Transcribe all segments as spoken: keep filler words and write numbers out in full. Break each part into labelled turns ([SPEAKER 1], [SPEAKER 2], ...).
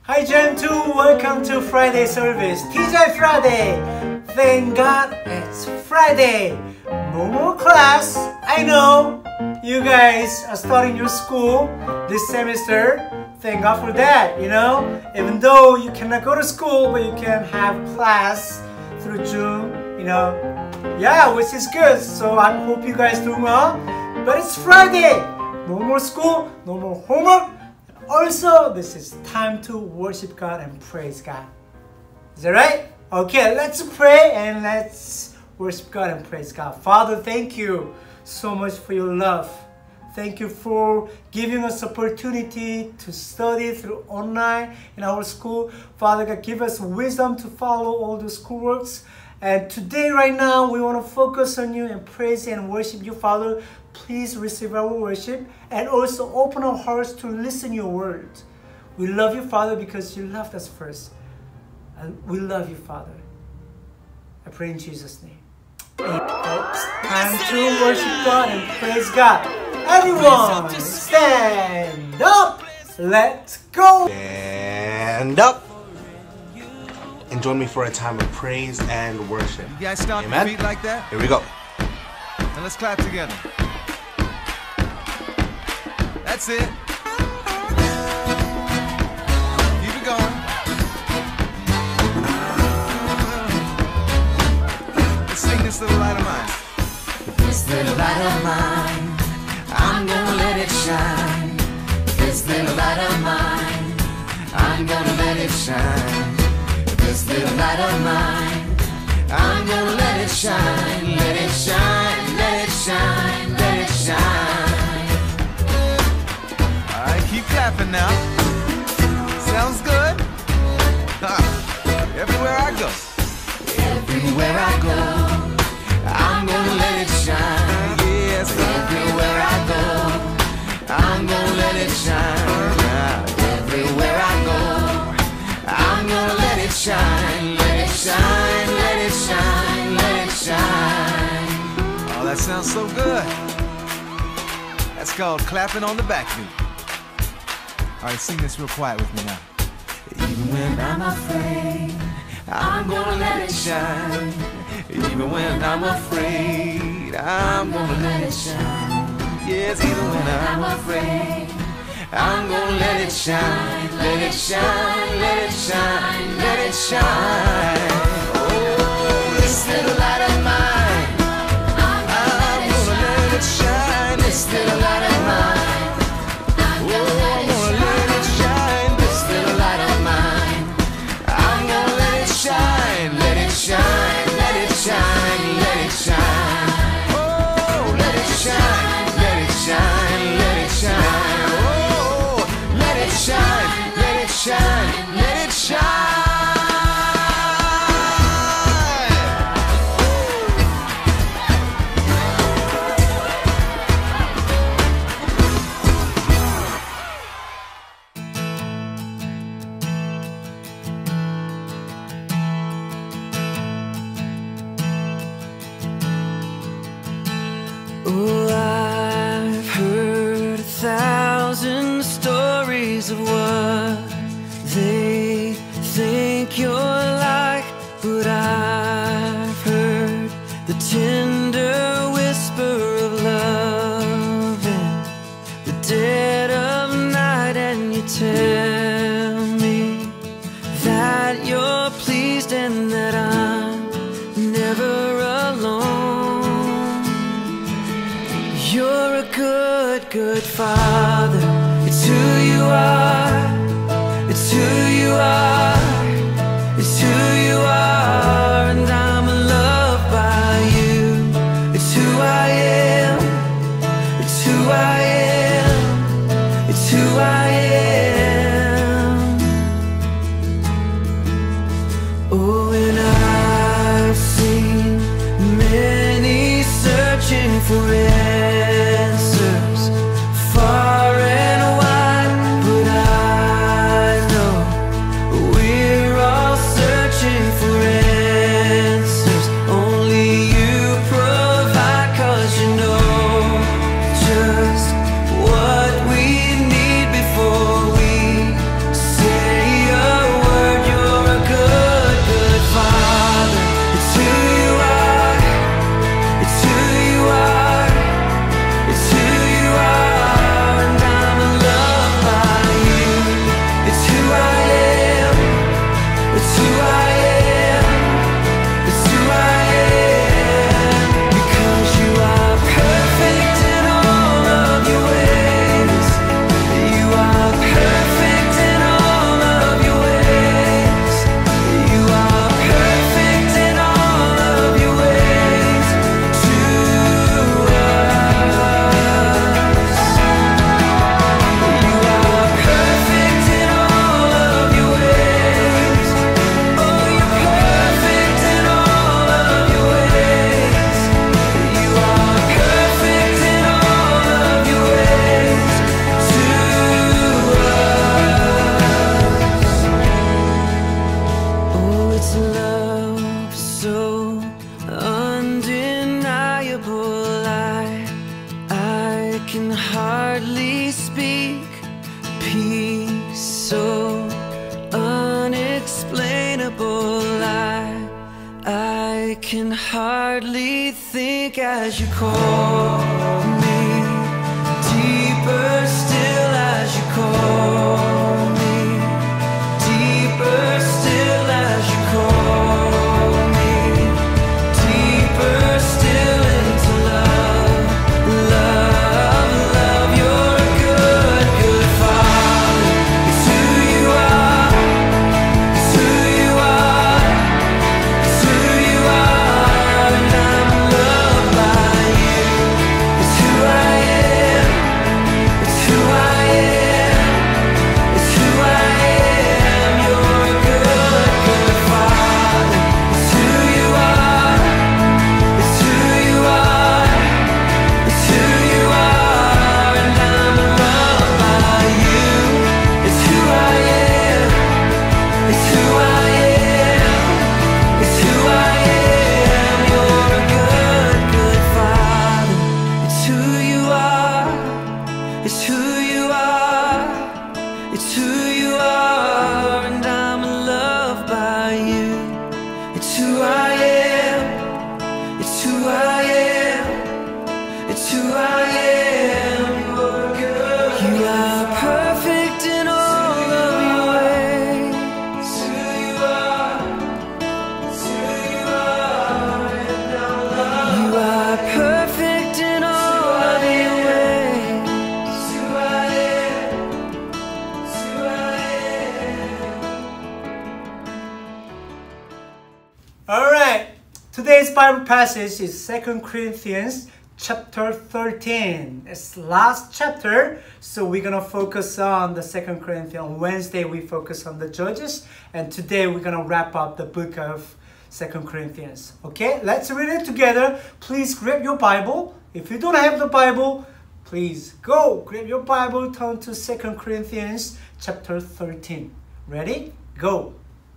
[SPEAKER 1] Hi Gentoo, welcome to Friday service. T J Friday. Thank God it's Friday. No more class. I know you guys are starting your school this semester. Thank God for that, you know. Even though you cannot go to school, but you can have class through Zoom, you know. Yeah, which is good. So I hope you guys doing well. But it's Friday. No more school, no more homework. Also, this is time to worship God and praise God. Is that right? Okay, let's pray and let's worship God and praise God. Father, thank you so much for your love. Thank you for giving us opportunity to study through online in our school. Father God, give us wisdom to follow all the schoolworks. And today, right now, we want to focus on you and praise and worship you, Father. Please receive our worship and also open our hearts to listen to your word. We love you, Father, because you loved us first. And we love you, Father. I pray in Jesus' name. It's time to worship God and praise God. Everyone, stand up. Let's go.
[SPEAKER 2] Stand up. And join me for a time of praise and worship.
[SPEAKER 3] You guys stomp
[SPEAKER 2] Amen?
[SPEAKER 3] your feet like that?
[SPEAKER 2] Here we go.
[SPEAKER 3] And let's clap together. That's it. Keep it going. Let's sing this little light of mine.
[SPEAKER 4] This little light of mine, I'm gonna let it shine. This little light of mine, I'm gonna let it shine. This little light of mine, I'm gonna let it shine. Let it shine, let it shine, let it shine.
[SPEAKER 3] All right, keep clapping now. Sounds good. Huh. Everywhere I go.
[SPEAKER 4] Everywhere I go, I'm gonna let it shine.
[SPEAKER 3] Yes,
[SPEAKER 4] Everywhere I go, I'm gonna let it shine. Everywhere I go, I'm gonna let it shine. Let it shine, let it shine, let it shine.
[SPEAKER 3] Oh, that sounds so good. That's called clapping on the backbeat. All right, sing this real quiet with me now.
[SPEAKER 4] Even when I'm afraid, I'm gonna let it shine. Even when I'm afraid, I'm gonna let it shine.
[SPEAKER 3] Yes, even when I'm
[SPEAKER 4] I'm afraid, I'm gonna let it shine. Let it shine, let it shine, let it shine. Oh, this little light of mine, I'm gonna let it shine. This little light of mine, I'm gonna let it shine. This little light of mine, I'm gonna let it shine. Let it shine, let it shine, let it shine. Oh, let it shine, let it shine, let it shine. Oh, let it shine, let it shine, let it shine.
[SPEAKER 5] Oh, I've heard a thousand stories of what they think you're like, but I've heard the tender whisper of love in the dead of night, and you tell me that you're pleased and that I'm never alone. You're a good, good father. It's who you are. It's who you are. It's who you are. And I'm loved by you. It's who I am. It's who I am. It's who I am. Oh, and I've seen many searching for answers far and wide, but I know we're all searching for answers. Only you provide, 'cause you know just what we need before we say a unbearable light. I can hardly think as you call me, deeper still as you call me, deeper still as you call me, deeper still into love, love, love. You're a good, good Father. It's who you are, it's who you are, it's who you are, and I'm loved by you. It's who I am, it's who I am, it's who I am. You're a good, good Father. It's who you are, it's who you are, it's who you are, and I'm loved by you. It's who I am, it's who I am, it's who I am. You're a good, good Father. It's who you are, it's who you are, it's who you are, and I'm loved by you. It's who I am, it's who I am, it's who I am. You're good. You are perfect in all of your ways. It's who you are, it's who you are, and I'm loved. You are perfect in all of your ways. It's who I am, it's who I am.
[SPEAKER 1] All right. Today's Bible passage is Second Corinthians chapter thirteen. It's the last chapter, so we're gonna focus on the Second Corinthians. On Wednesday we focus on the Judges, and today we're gonna wrap up the book of Second Corinthians. Okay, let's read it together. Please grab your Bible. If you don't have the Bible, please go grab your Bible, turn to Second Corinthians chapter thirteen. Ready? Go.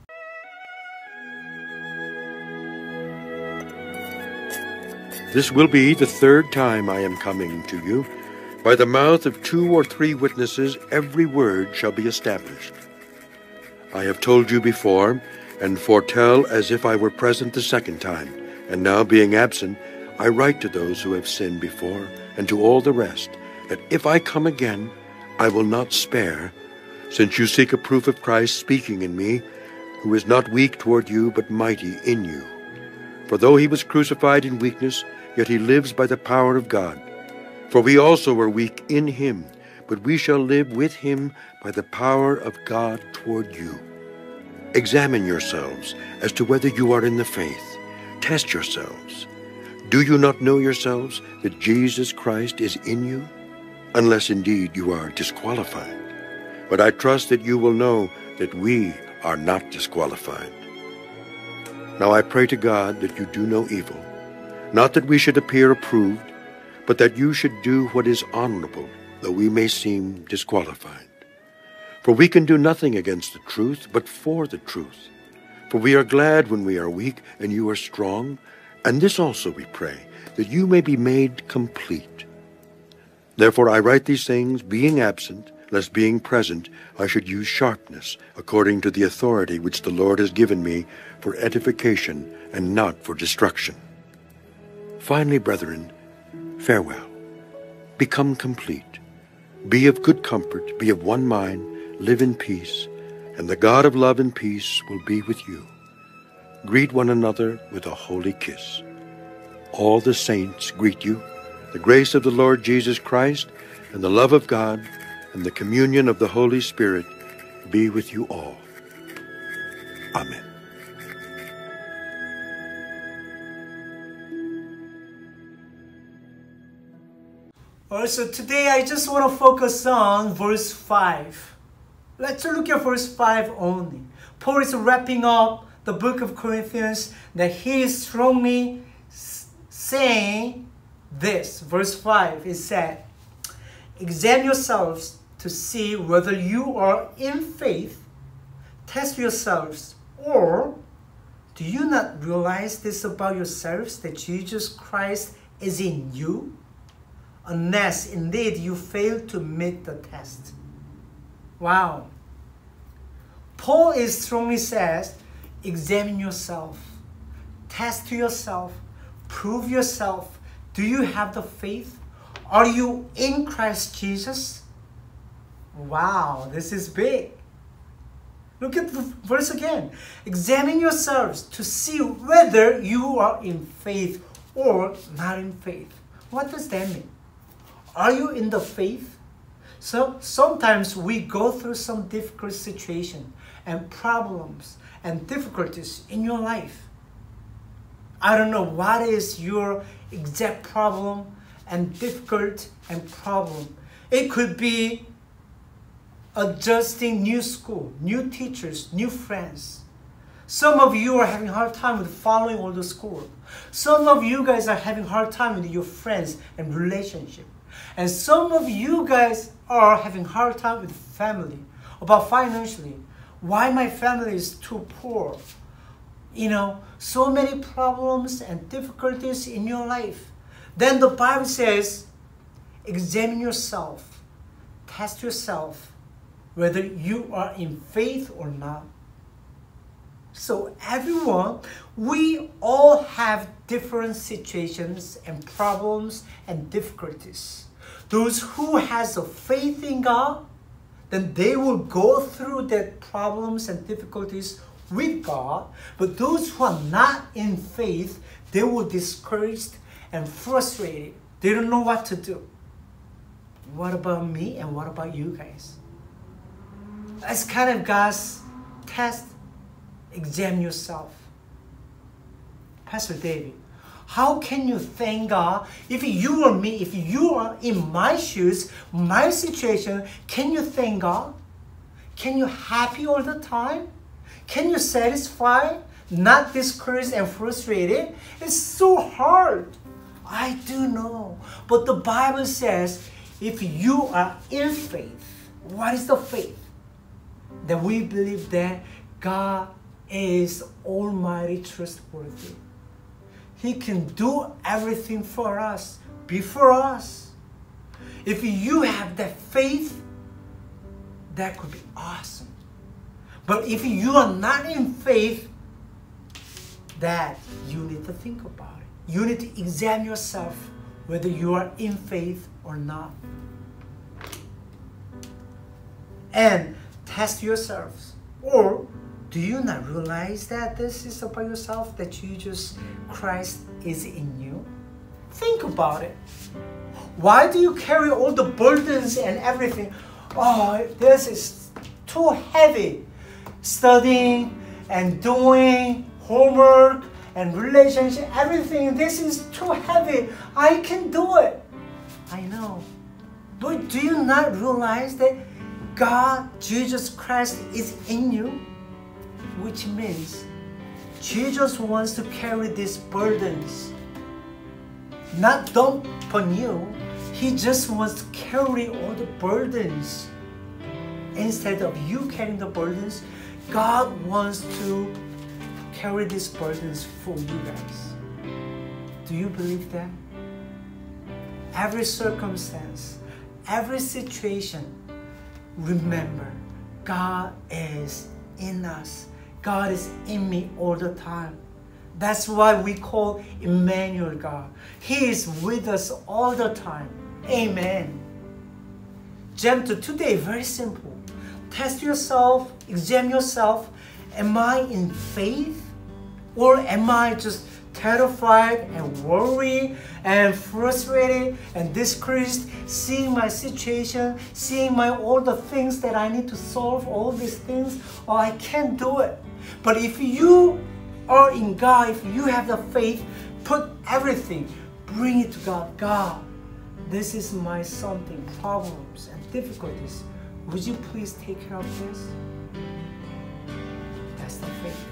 [SPEAKER 6] This will be the third time I am coming to you. By the mouth of two or three witnesses every word shall be established. I have told you before, and foretell as if I were present the second time, and now being absent, I write to those who have sinned before, and to all the rest, that if I come again, I will not spare, since you seek a proof of Christ speaking in me, who is not weak toward you, but mighty in you. For though he was crucified in weakness, yet he lives by the power of God. For we also are weak in him, but we shall live with him by the power of God toward you. Examine yourselves as to whether you are in the faith. Test yourselves. Do you not know yourselves that Jesus Christ is in you? Unless indeed you are disqualified. But I trust that you will know that we are not disqualified. Now I pray to God that you do no evil, not that we should appear approved, but that you should do what is honorable, though we may seem disqualified. For we can do nothing against the truth, but for the truth. For we are glad when we are weak, and you are strong, and this also we pray, that you may be made complete. Therefore I write these things, being absent, lest being present I should use sharpness, according to the authority which the Lord has given me, for edification and not for destruction. Finally, brethren, farewell. Become complete. Be of good comfort, be of one mind, live in peace, and the God of love and peace will be with you. Greet one another with a holy kiss. All the saints greet you. The grace of the Lord Jesus Christ, and the love of God, and the communion of the Holy Spirit be with you all. Amen.
[SPEAKER 1] Also, today I just want to focus on verse five. Let's look at verse five only. Paul is wrapping up the book of Corinthians that he is strongly saying this. Verse five is said, examine yourselves to see whether you are in faith. Test yourselves. Or do you not realize this about yourselves, that Jesus Christ is in you? Unless indeed you fail to meet the test. Wow. Paul is strongly says, examine yourself, test yourself, prove yourself. Do you have the faith? Are you in Christ Jesus? Wow, this is big. Look at the verse again. Examine yourselves to see whether you are in faith or not in faith. What does that mean? Are you in the faith? So sometimes we go through some difficult situation and problems and difficulties in your life. I don't know what is your exact problem and difficult and problem. It could be adjusting new school, new teachers, new friends. Some of you are having a hard time with following all the school. Some of you guys are having a hard time with your friends and relationship. And some of you guys are having a hard time with family, about financially. Why my family is too poor? You know, so many problems and difficulties in your life. Then the Bible says, examine yourself, test yourself, whether you are in faith or not. So everyone, we all have different situations and problems and difficulties. Those who has a faith in God, then they will go through their problems and difficulties with God. But those who are not in faith, they will be discouraged and frustrated. They don't know what to do. What about me and what about you guys? That's kind of God's test. Examine yourself. Pastor David, how can you thank God if you or me, if you are in my shoes, my situation, can you thank God? Can you happy all the time? Can you satisfy, not discouraged and frustrated? It's so hard. I do know. But the Bible says, if you are in faith, what is the faith? That we believe that God is almighty trustworthy. He can do everything for us, be for us. If you have that faith, that could be awesome. But if you are not in faith, that you need to think about it. You need to examine yourself whether you are in faith or not. And test yourselves. Or do you not realize that this is about yourself, that Jesus Christ is in you? Think about it. Why do you carry all the burdens and everything? Oh, this is too heavy. Studying and doing homework and relationship, everything, this is too heavy. I can do it. I know. But do you not realize that God, Jesus Christ, is in you? Which means Jesus wants to carry these burdens. Not dump on you. He just wants to carry all the burdens. Instead of you carrying the burdens, God wants to carry these burdens for you guys. Do you believe that? Every circumstance, every situation, remember, God is in us. God is in me all the time. That's why we call Emmanuel God. He is with us all the time. Amen. Gem to today, very simple. Test yourself, examine yourself. Am I in faith? Or am I just terrified and worried and frustrated and discouraged, seeing my situation, seeing my all the things that I need to solve, all these things, or I can't do it. But if you are in God, if you have the faith, put everything, bring it to God. God, this is my something, problems and difficulties. Would you please take care of this? That's the faith.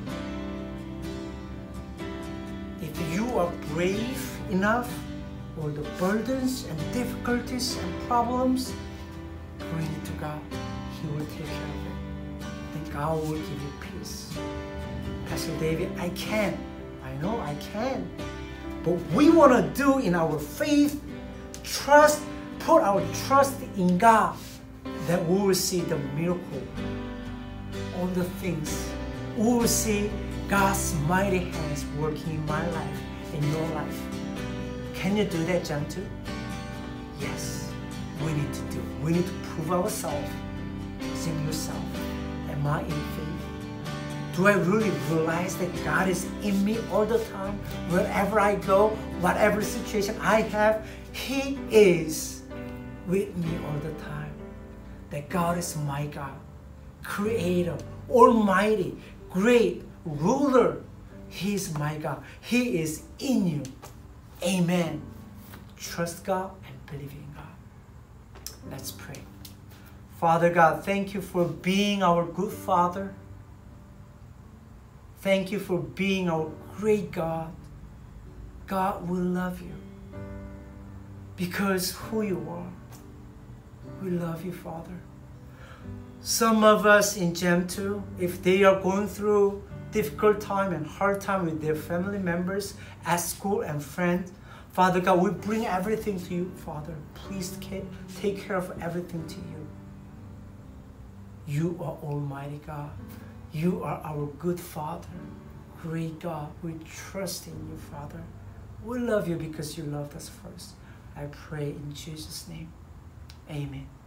[SPEAKER 1] If you are brave enough, all the burdens and difficulties and problems, bring it to God. He will take care of it. Then God will give you peace. Pastor David, I can. I know I can. But we want to do in our faith, trust, put our trust in God, that we will see the miracle, all the things we will see God's mighty hands working in my life, in your life. Can you do that, John two? Yes, we need to do it. We need to prove ourselves. Sing yourself. Am I in faith? Do I really realize that God is in me all the time? Wherever I go, whatever situation I have, He is with me all the time. That God is my God, Creator, Almighty, great, ruler. He is my God. He is in you. Amen. Trust God and believe in God. Let's pray. Father God, thank you for being our good Father. Thank you for being our great God. God will love you because who you are. We love you, Father. Some of us in Gem two, if they are going through difficult time and hard time with their family members at school and friends, Father God, we bring everything to you, Father. Please take care of everything to you. You are Almighty God. You are our good Father, great God. We trust in you, Father. We love you because you loved us first. I pray in Jesus' name. Amen.